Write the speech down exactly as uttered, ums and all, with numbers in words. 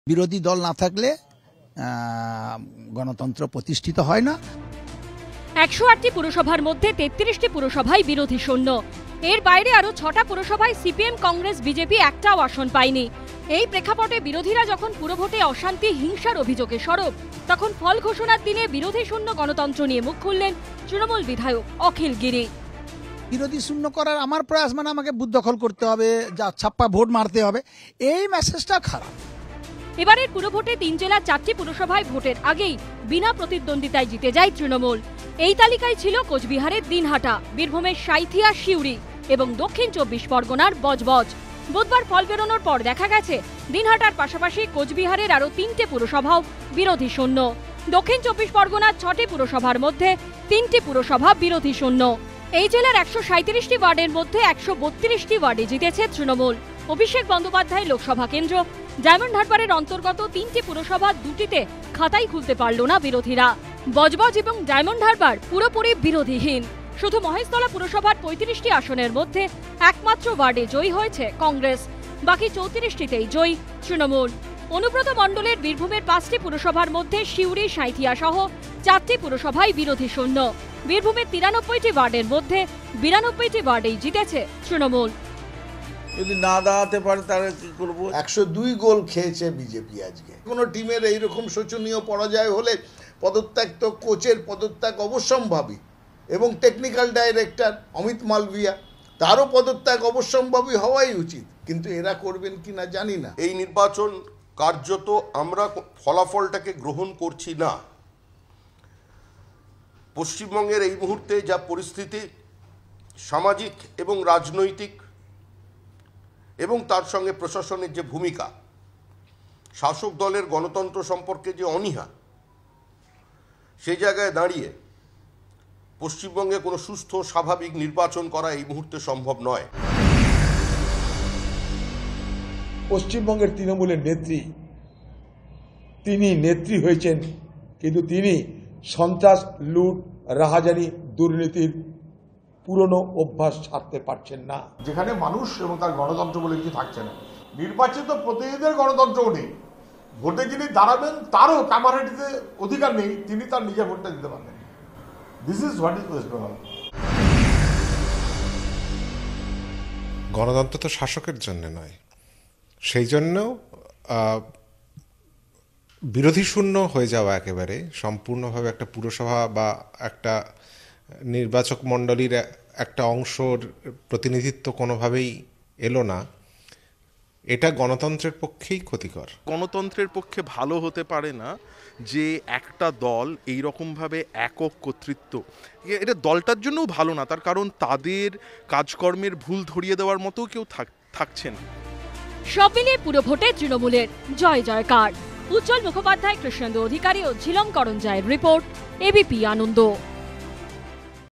বিরোধী দল না থাকলে গণতন্ত্র প্রতিষ্ঠিত হয় না। একশো আটটি পুরসভার মধ্যে তেত্রিশটি পুরসভায় বিরোধী শূন্য। এর বাইরে আরো ছটা পুরসভায় সিপিএম, কংগ্রেস, বিজেপি একটাও আসন পায়নি। এই প্রেক্ষাপটে বিরোধীরা যখন পুরভোটে অশান্তি, হিংসার অভিযোগে সরব, তখন ফল ঘোষণার দিনে বিরোধী শূন্য গণতন্ত্র নিয়ে মুখ খুললেন তৃণমূল বিধায়ক অখিল গিরি। বিরোধী শূন্য করার আমার প্রয়াস মানে আমাকে বুথ দখল করতে হবে, যা ছাপ্পা ভোট মারতে হবে, এই মেসেজটা খারাপ। এবারের পুরভোটে তিন জেলার চারটি পুরসভায় ভোটের আগেই বিনা প্রতিদ্বন্দ্বিতায় জিতে যায় তৃণমূল। এই তালিকায় ছিল কোচবিহারের দিনহাটা, বীরভূমের সাঁইথিয়া, সিউড়ি এবং দক্ষিণ চব্বিশ পরগনার বজবজ। বুধবার ফল বেরোনোর পর দেখা গেছে দিনহাটার পাশাপাশি কোচবিহারের আরও তিনটে পুরসভাও বিরোধী শূন্য। দক্ষিণ চব্বিশ পরগনার ছটি পুরসভার মধ্যে তিনটি পুরসভা বিরোধী শূন্য। এই জেলার একশো সাঁইত্রিশটি ওয়ার্ডের মধ্যে একশো বত্রিশটি ওয়ার্ডে জিতেছে তৃণমূল। অভিষেক বন্দ্যোপাধ্যায় লোকসভা কেন্দ্র ডায়মন্ড হারবারের অন্তর্গত তিনটি পুরসভা দুটিতে খাতাই খুলতে পারল না বিরোধীরা। বজবজ এবং ডায়মন্ড হারবার পুরোপুরি বিরোধীহীন। শুধু মহেশতলা পুরসভার পঁয়ত্রিশটি আসনের মধ্যে একমাত্র ওয়ার্ডে জয়ী হয়েছে কংগ্রেস, বাকি চৌত্রিশটিতেই জয়ী তৃণমূল। অনুব্রত মণ্ডলের বীরভূমের পাঁচটি পুরসভার মধ্যে সিউড়ি, সাঁইথিয়া সহ চারটি পুরসভায় বিরোধী শূন্য। বীরভূমের তিরানব্বইটি ওয়ার্ডের মধ্যে বিরানব্বইটি ওয়ার্ডেই জিতেছে তৃণমূল। যদি না দাঁড়াতে পারে তাহলে কি করবো? একশো দুই গোল খেয়েছে বিজেপি আজকে। কোনো টিমের এইরকম শোচনীয় পরাজয় হলে পদত্যাগ তো কোচের পদত্যাগ অবশ্যম্ভাবী, এবং টেকনিক্যাল ডাইরেক্টর অমিত মালভিয়া তারও পদত্যাগ অবশ্যম্ভাবী হওয়াই উচিত, কিন্তু এরা করবেন কি না জানি না। এই নির্বাচন কার্যত আমরা ফলাফলটাকে গ্রহণ করছি না। পশ্চিমবঙ্গের এই মুহূর্তে যা পরিস্থিতি, সামাজিক এবং রাজনৈতিক এবং তার সঙ্গে প্রশাসনের যে ভূমিকা, শাসক দলের গণতন্ত্র সম্পর্কে যে অনীহা, সেই জায়গায় দাঁড়িয়ে পশ্চিমবঙ্গে কোনো সুস্থ স্বাভাবিক নির্বাচন করা এই মুহূর্তে সম্ভব নয়। পশ্চিমবঙ্গের তৃণমূলের নেত্রী, তিনি নেত্রী হয়েছেন, কিন্তু তিনি সন্ত্রাস, লুট, রাহাজানি, দুর্নীতির পুরনো অভ্যাস ছাড়তে পারছেন না। যেখানে মানুষ এবং তার গণতন্ত্র বলে কিছু থাকছে না, নির্বাচিত প্রতিনিধিদের গণতন্ত্রও নেই। ভোটে যিনি দাঁড়াবেন তারও কামারহাটিতে অধিকার নেই, তিনি তার নিজের ভোটটা দিতে পারবেন। This is what is West Bengal. গণতন্ত্র তো শাসকের জন্য নয়, সেই জন্য বিরোধী শূন্য হয়ে যাওয়া, একেবারে সম্পূর্ণভাবে একটা পুরসভা বা একটা নির্বাচক মণ্ডলীর একটা অংশর প্রতিনিধিত্ব কোনোভাবেই এলো না, এটা গণতন্ত্রের পক্ষেই ক্ষতিকর। গণতন্ত্রের পক্ষে ভালো হতে পারে না যে একটা দল এই রকমভাবে একক কর্তৃত্ব, এটা দলটার জন্যও ভালো না, তার কারণ তাদের কাজকর্মের ভুল ধরিয়ে দেওয়ার মতো কেউ থাকছেন। সব মিলিয়ে পুরো ভোটে তৃণমূলের জয় জয়কার। উজ্জ্বল মুখোপাধ্যায়, কৃষ্ণেন্দু অধিকারী ও ঝিলম করঞ্জায়ের রিপোর্ট, এবিপি আনন্দ।